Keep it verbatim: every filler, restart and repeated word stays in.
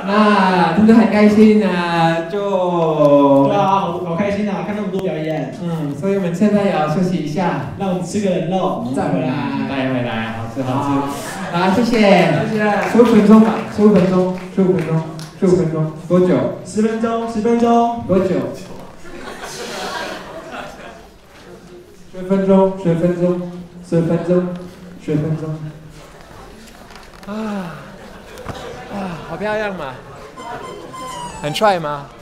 那真的很开心啊，就对啊，好好开心啊，看那么多表演。 嗯，所以我们现在也要休息一下， 让我们吃个人肉，再回来。 带回来，好吃好吃。好，谢谢，谢谢。十五分钟吧，十五分钟，十五分钟，十五分钟，多久？ 十分钟，十分钟， 多久？十分钟，十分钟，十分钟，十分钟。啊啊，好漂亮嘛！很帅吗？